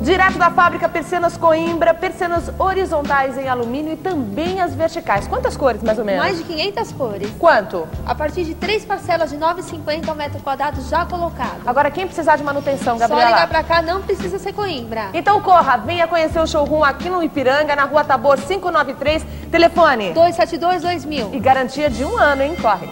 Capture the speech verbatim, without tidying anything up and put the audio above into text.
Direto da fábrica, persianas Coimbra, persianas horizontais em alumínio e também as verticais. Quantas cores, mais ou menos? Mais de quinhentas cores. Quanto? A partir de três parcelas de nove reais e cinquenta centavos ao metro quadrado já colocado. Agora, quem precisar de manutenção, Só Gabriela? ligar pra cá, não precisa ser Coimbra. Então corra, venha conhecer o showroom aqui no Ipiranga, na Rua Tabor quinhentos e noventa e três, telefone dois sete dois, dois mil. e garantia de um ano, hein? Corre!